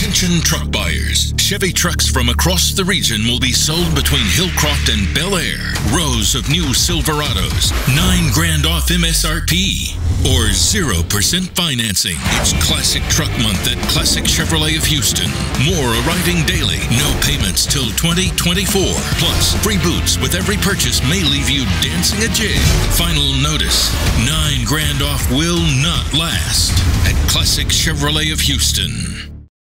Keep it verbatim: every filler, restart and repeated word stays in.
Attention truck buyers. Chevy trucks from across the region will be sold between Hillcroft and Bel Air. Rows of new Silverados, nine grand off M S R P, or zero percent financing. It's Classic Truck Month at Classic Chevrolet of Houston. More arriving daily. No payments till twenty twenty-four. Plus, free boots with every purchase may leave you dancing a jig. Final notice, nine grand off will not last at Classic Chevrolet of Houston.